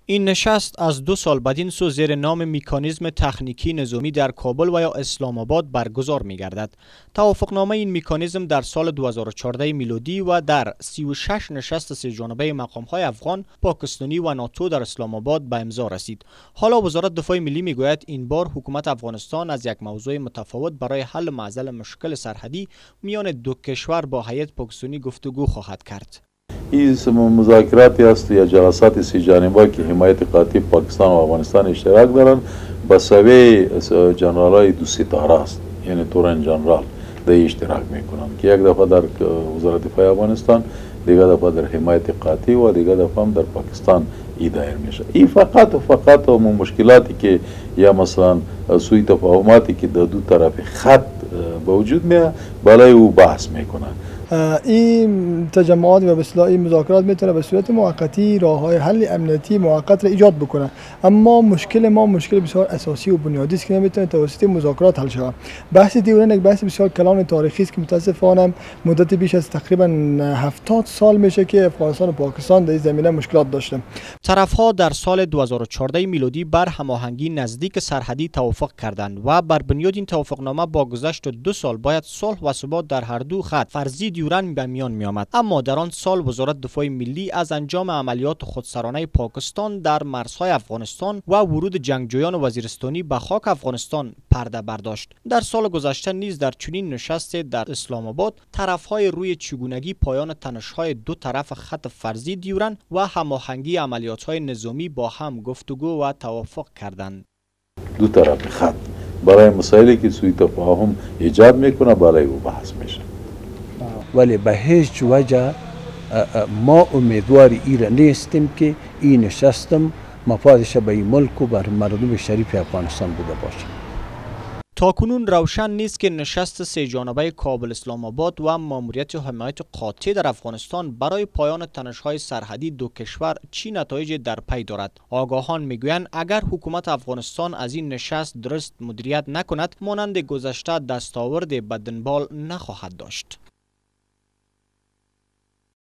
این نشست از 2 سال بدین سو زیر نام مکانیزم تکنیکی نظامی در کابل و یا اسلام آباد برگزار می گردد. توافقنامه این مکانیزم در سال 2014 میلادی و در 36 نشست سه جانبه مقام‌های افغان، پاکستانی و ناتو در اسلام آباد به امضا رسید. حالا وزارت دفاع ملی می گوید این بار حکومت افغانستان از یک موضوع متفاوت برای حل معضل مشکل سرحدی میان دو کشور با هیئت پاکستانی گفتگو خواهد کرد. این مذاکراتی است یا جلسات سی جانبه که حمایت قاطع پاکستان و افغانستان اشتراک دارند با سوی جنرالای دو ستاره است، یعنی تورن جنرال در اشتراک میکنند که یک دفعه در وزارت دفاع افغانستان، دیگر دفعه در حمایت قاطع و دیگر دفعه هم در پاکستان دایر میشه. این فقط مشکلاتی که یا مثلا سوء تفاهماتی که در دو طرف خط به وجود میاد بالای او بحث میکنند. این تجمعات و به اصطلاح این مذاکرات میتونه به صورت موقتی راههای حل امنیتی موقت را ایجاد بکنه، اما مشکل ما مشکل بسیار اساسی و بنیادی است که نمیتونه توسط مذاکرات حل شود. بحث دیورن یک بحث بسیار کلان تاریخی است که متاسفانه مدت بیش از تقریبا 70 سال میشه که افغانستان و پاکستان در این زمینه مشکلات داشتن. طرفها در سال 2014 میلادی بر هماهنگی نزدیک سرحدی توافق کردند و بر بنیاد این توافقنامه با گذشت 2 سال باید صلح و ثبات در هر دو خط فرضی دیورن به میان می آمد. اما در آن سال وزارت دفاع ملی از انجام عملیات خودسرانه پاکستان در مرزهای افغانستان و ورود جنگجویان وزیرستانی به خاک افغانستان پرده برداشت. در سال گذشته نیز در چنین نشست در اسلام آباد طرفهای روی چگونگی پایان تنش‌های دو طرف خط فرضی دیورن و هماهنگی عملیات‌های نظامی با هم گفتگو و توافق کردند. دو طرف خط برای مسائلی که سوء تفاهم ایجاد میکنه بالای او بحث میشه. ولی به هیچ وجه ما امیدوار ایران نیستیم که این نشستم مفادش به این ملک و بر مردم شریف افغانستان بوده باشه. تاکنون روشن نیست که نشست سه جانبه کابل اسلام آباد و ماموریت حمایت قاطع در افغانستان برای پایان تنش‌های سرحدی دو کشور چی نتایج در پی دارد. آگاهان میگویند اگر حکومت افغانستان از این نشست درست مدیریت نکند، مانند گذشته دستاورد به دنبال نخواهد داشت.